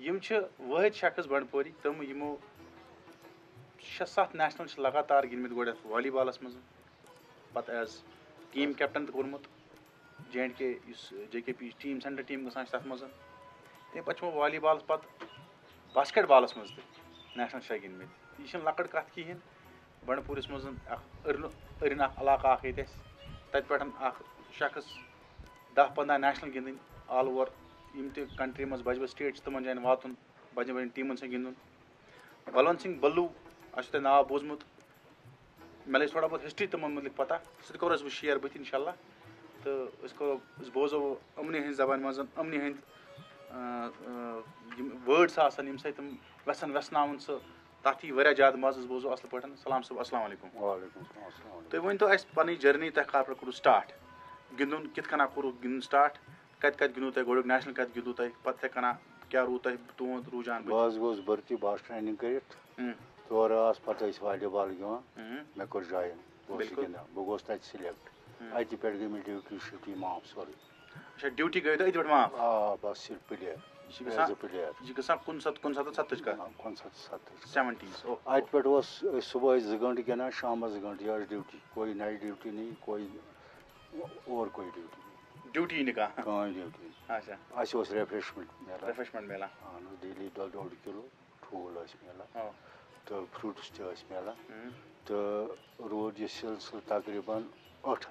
यम वाहिद शख्स बंडपोरी तम यमो 6-7 नेशनल लगातार गिनमित गोड वॉलीबॉलस मज पत एज टीम कैप्टन कोर्मुत J&K JKP team centre team गसान तथ मज तम पे वॉलीबॉल पत बास्केट बॉलस मज नेशनल गिनमित यह लकट कत कहें बंडपोरिस मज अरिन इलाका तत पे शख्स 10-15 नेशनल गिंदन ऑल ओवर यम कंट्री मज बज स्टेट तमन जान वातन बजन बजन टीमन से गिंदन बलवंत सिंह बल्लू अच्छे नाव बोजमुत मे लगे थोड़ा बहुत हिस्ट्री तमन मुतलिक पता सह करो बह शेयर बत इंशाल्लाह तो बोजो अमनी हंद जबान मज अमनी हंद वर्ड्स आसान यम सम वेसन वेसनावन सह तथ यी वारिया ज्यादा मज बोजो असल पे सलाम सब अस्सलाम वालेकुम तुम वन तो पन जर्नी तह कर करो स्टार्ट गिंदुन कित कना करो गिंदुन स्टार्ट कत गिंदू तुम गोड़ नेशनल कत गिंदू तुम पे कना क्या रू तुम तुंद रुझान बस गोस भर्ती बस ट्रेनिंग कर तौर पे वॉलीबॉल गिवान मे कोर ज्वाइन गिंदान बह गोस तत सिलेक्ट अत पे गई मे ड्यूटी शिफ्टी माफ सोरे अच्छा ड्यूटी गई तो अत पे माफ आ बस सिर्फ प्लेयर यह गसान 59-70 का 70s अत पे सुबह 2 घंटे गिंदान शाम 2 घंटे यह ड्यूटी कोई नाइट ड्यूटी नहीं कोई और कोई ड्यूटी नहीं कहीं ड्यूटी अच्छा रेफ्रेशमेंट मिला डेली 2.5 किलो ठूल मिला तो फ्रूट्स मिला तो रोज यह सिलसिल तकरीबन 8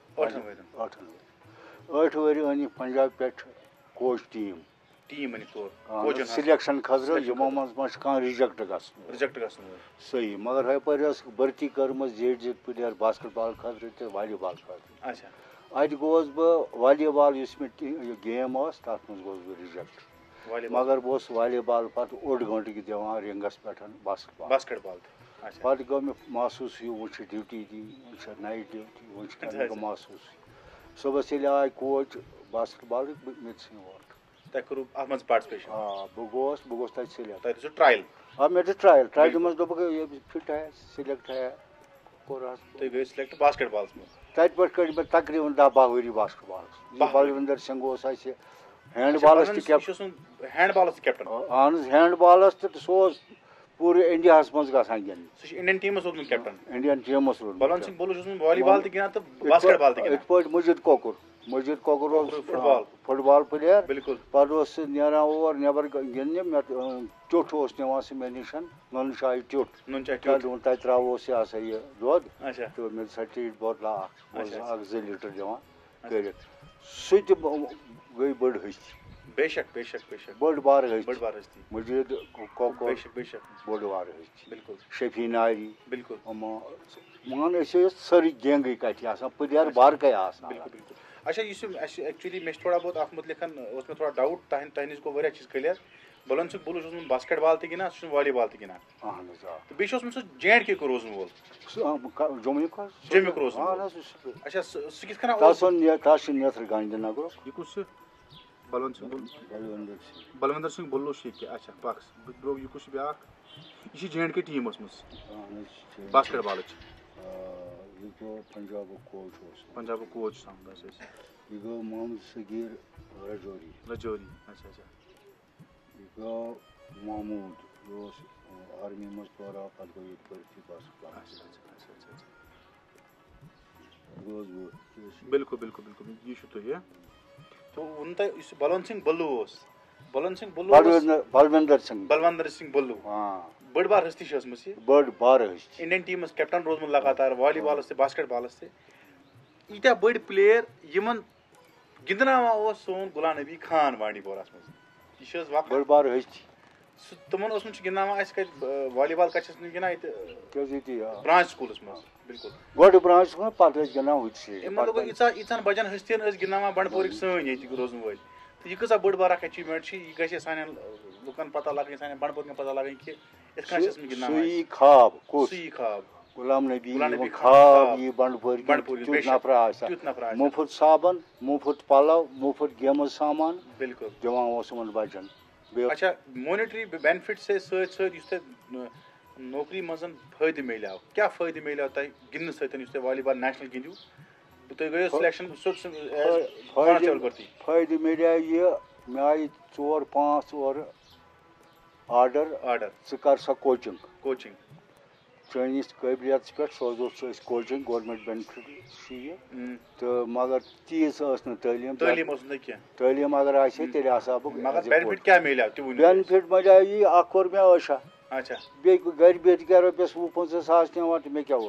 वरी अन पंजाब पे कोच टीम सिलेक्शन खतर यमो मज रिजेक्ट सही मगर हपर भर्ती कर्म जे प्लेयर बास्केटबॉल खतर तो वॉलीबॉल खतर अत गोस बह वॉलीबॉल मे गेम तथ मज गोस बह रिजेक्ट मगर बह वॉलीबॉल पे 1 घंटे दिवान रिंगस पे बास्केटबॉल पे गो मे महसूस वो ड्यूटी दी वो नाइट ड्यूटी वो महसूस सुबह आए कोच बास्केटबॉल मे पार्टिसिपेशन बह गोस तत सिलेक्ट ट्रायल मे ट्रायल मज दोप फिट है सिलेक्ट है सिलेक्ट बास्केटबॉल तत पे कड़ मे तकरीबन 10-12 वरी बास्केटबॉल बलविंदर सिंह हैंडबॉलस कैप्टन हैंडबॉलस तो सह पूरे इंडिया मज गसान गिंद इंडियन टीमस कैप्टन इंडियन टीमस बलवंत सिंह बोलू वॉलीबॉल गिंदान तो बास्केटबॉल मजिद कोकुर फुटबॉल प्लेयर बिल्कुल पे नान और नबर गिंदने मे टुट निवान मे निश नुन चाय टुट तत त्रोस यह दोद तो मे टीट बोतल 2 लीटर दिवान कर सह गई बड़ हस्ती बेशक बड़ बार हस्ती मजीद कोकुर बड़ बार हस्ती बिल्कुल शफी नारी बिल्कुल मान सारी गैंग कत प्लेयर बारकै अच्छा एक्चुअली मे थोड़ा बहुत अत मुतलिक मे थोड़ा डाउट तह नश गो चीज क्लियर बलवंत सिंह बोलू बास्केटबॉल त गिंदान सह वॉलीबॉल त गिंदान तो बेस सह J&K को रोजन वोल जम्मू रोजन अच्छा सह किस कना नेत्र गांधीनगर यह कुछ बलविंदर सिंह बल्लू अच्छा पक्स यह कुछ ब्या यह J&K team basketball Punjab coach समझ यह गो मोहम्मद सगीर रजौरी अच्छा गो महमूद यह आर्मी मज पा पे गो ये भर्ती बिल्कुल यह तो वन तह बलवंत सिंह बल्लू बलविंदर सिंह बल्लू बड़ बार हस्ती बड़ बार हस्ती इंडियन टीम कैप्टन रोजमुत लगातार वॉलीबॉल बास्केटबॉल ईत्या बड़ प्लेयर यमन गिंदनावान सोन गुलाम नबी खान बांडीपोरा मज बड़ बार हस्ती तमन गिंदनावान वॉलीबॉल कत गिंदान ब्रांच स्कूल मज बिल्कुल गोड ब्रांच स्कूल पे मतलब ईचान बजन हस्तियन गिंदनावान बंडपोरिक सन ये रोजन वल तो यह कसा बड़ बार अचीवमेंट यह गि सान लुकन पता लगन सान बंडपोरिकन पता लगन कि खाब गुलाम नबी खाब यह बंडपोर नफर मुफ्त साबन मुफ्त पलव मुफ्त गेम सामान बिल्कुल दिवान बचन अच्छा मॉनेटरी बेनिफिट से नौकरी मज फायदे मिलो क्या फायदे मिलो तह गिंदन सत्य वॉलीबॉल नेशनल गिंदू तुम गो सिलेक्शन फायदे मिले यह मे आई 4-5 और आर्डर च कर सा कोचिंग चैनिस काबिलियत पे सोजो कोचिंग गवर्नमेंट बेनिफिट तो मगर तीस तालीम अगर आसे तेल आसा बेनिफिट क्या मिला बेनिफिट मिले यी अख कोर मे आशा अच्छा बे घर बिहत क्या रुपये 20-25 सास दिवान तो मे क्या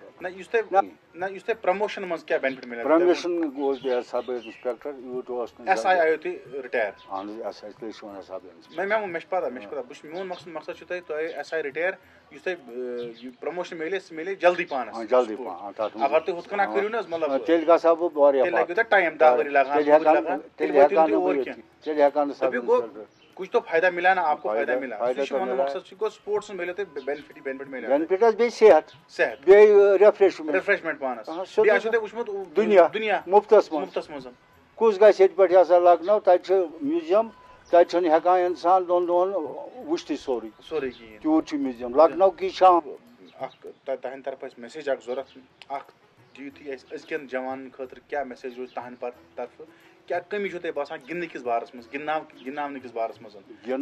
ना प्रमोशन मज क्या बेनिफिट मिला प्रमोशन गोस बे सब इंस्पेक्टर यूट एसआई आयो ती रिटायर एसआई तो सब मैं पता मोन मकसद तो एसआई रिटायर प्रमोशन मिले जल्दी पान अगर तुम हुत कना करू ना मतलब तेल गसा बह वारिया तेल लगे टाइम 10 वरी लगान तेल हेकान सब कुछ तो फायदा मिला ना आपको फायदा मिला मकसद गो स्पोर्ट्स मिले तो बेनिफिट मिले बेनिफिट बे सेहत बे रिफ्रेशमेंट पानस बे आछो ते वुचमुत दुनिया मुफ्तस मज कुछ गस पे हसा लखनऊ तत म्यूजियम तत हेकान इंसान दोन दोन वुचत सोरे तूत म्यूजियम लखनऊ की शाम तहन तरफ मैसेज जरूरत अजकन जवान खतर क्या मैसेज रोज तहन तरफ क्या कमी छो बसान गिंदन किस बारस मज गिंदन किस बारस मज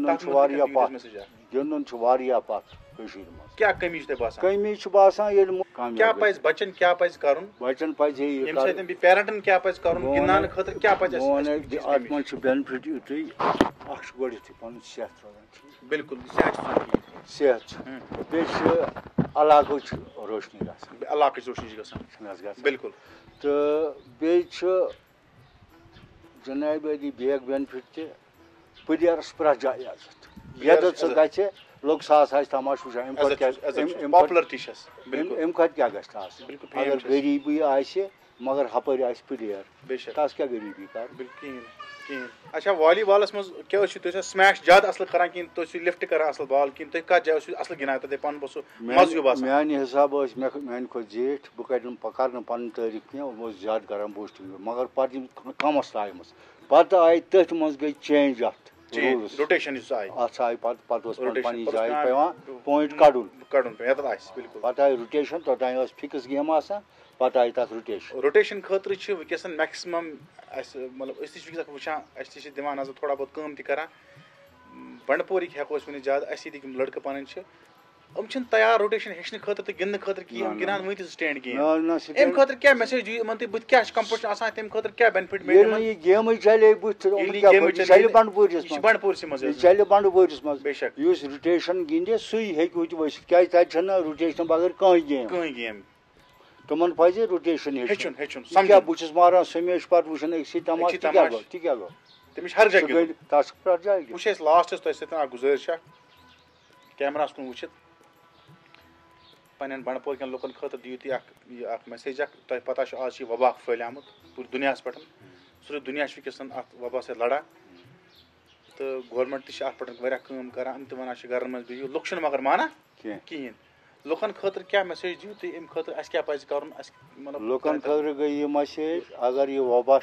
गिंदन पत क्या कमी छो बसान कमी बसान क्या पज बच्चन क्या पज करन बच्चन पज पेरेंटन क्या पज करन गिंदन खतर क्या पज अत मन बेनिफिट युतुई अख गोड पन सेहत रोजान बिल्कुल सेहत बे इलाक रोशनी गसान बिल्कुल तो बे जनाब अली बेग बेनिफिट त प्लेयरस प्रेथ जाए इज्जत यद सह ग लोग सास तमाश वुचान अम क्या अगर गरीबी मगर हपर आ प्लेयर तस क्या गरीबी कर अच्छा वॉलीबॉलस मज क्या स्मैश ज्यादा असल करान कि लिफ्ट करान असल बॉल कि कत जाए असल गिनान तक पन मज मान हिसाब मान खो जेठ बह कर पन तारीफ कह ज्यादा करान बूस्टिंग मगर पे कमस टाइमस पे आय तथ मज गई चेंज रोटेशन आय पन जाए पे पॉइंट कड़न पे आय रोटेशन तोतान फिक्स गेम पे आय तथ रोटेशन खतर वस मैक्सिमम मतलब वुचान दिवान नजर थोड़ा बहुत कम तक बंडपोरिक हेको वन ज्यादा अस लड़के पन तैयार रोटेशन हेचन खतर तो गिंदन खतर कहें गिनान वन स्टैंड कहें अम खतर क्या मैसेज बुत क्या कंपटीशन आसान तम खतर क्या बेनिफिट मिले गेम चले बंडपोरस मज चल बंडपोरस मज बेशक रोटेशन गिंदे सही हेकि वसित क्या तक रोटेशन बगैर कहीं गेम तुमन पज रोटेशन हेचुन क्या बहुत मारान समेश पे वुचन अक्स तमाश क्या गो तमिश हर जगह तस प्रेथ जाए वो लास्टस तुम गुजारिश कैमरास कुन वुचित पन बंडपोर कन लुकन खतर दियो तुम मैसेज तुम पता आज वबा फैलियामुत पूरे दुनिया पे सूर्य दुनिया वस अत वबा सत लड़ान तो गवर्नमेंट तम करान तम वन घर मज बिहू लुक मगर माना कहें लुकन खतर क्या मैसेज दियो तुम अम खतर अस क्या पज कर लुकन खतर गई मैसेज अगर यह वबा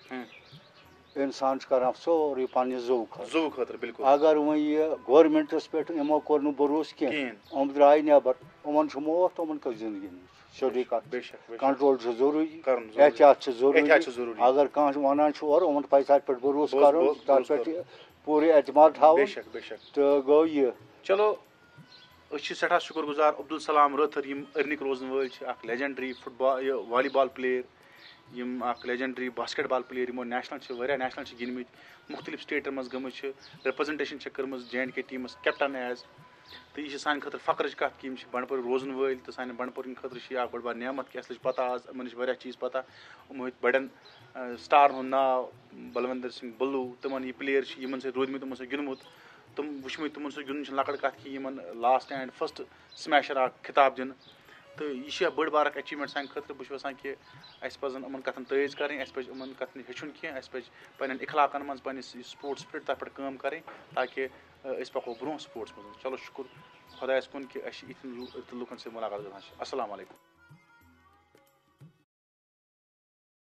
इंसान कर सोरे पन जू खतर बिल्कुल अगर वो यह गवर्नमेंटस पे यमो कोर भरोस कह द्राय नबर उमन मौत तुमन कस जिंदगी सोदी कंट्रोल जरूरी एहतियात जरूरी अगर कह वन और उमन पे तथ पे भरोस कर पूरे एतमाद थावन तो गो यह चलो सठा शुक्रगुजार अब्दुल सलाम रथर अर्निक रोजन वल legendary football volleyball player legendary basketball player national गिनमित मुख्तलिफ स्टेटन मज गमत रिप्रेजेंटेशन कर्म J&K टीमस कैप्टन एज तो यह सान खतर फख्र कत कि बंडपोर रोजन वल तो सान बंडपोर खतर बड़ बार नेमत कि अस पता आज इन चीज पता बड़न स्टार हूं नाव बलविंदर सिंह बुल्लू तमन यह प्लेयर सत रोदमित तमो सत गिंदमुत तुम वुचमित तमन सत गिंदन लकट कत कि लास्ट एंड फर्स्ट स्मैशर आ खिताब दिन तो यह बड़ बार अचीवमेंट सान खतर बहुत वसान कि पजन इन कथन तेज करें इन कथन हेचुन कह पे इखलाकन मज पस स्पोर्ट्स स्पिरिट तथ पे कम करें ताकि पको ब्रो स्पोर्ट्स मज चलो शुक्र खुदायस कुन कि इतन लुकन से मुलाकात गसान अस्सलाम वालेकुम।